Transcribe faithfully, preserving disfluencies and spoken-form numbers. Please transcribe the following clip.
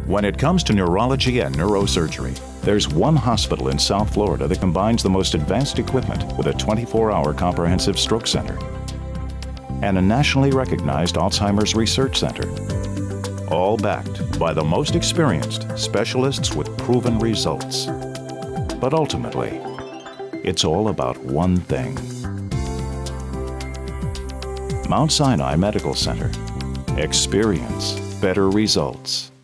When it comes to neurology and neurosurgery, there's one hospital in South Florida that combines the most advanced equipment with a twenty-four hour comprehensive stroke center and a nationally recognized Alzheimer's research center, all backed by the most experienced specialists with proven results. But ultimately, it's all about one thing. Mount Sinai Medical Center. Experience better results.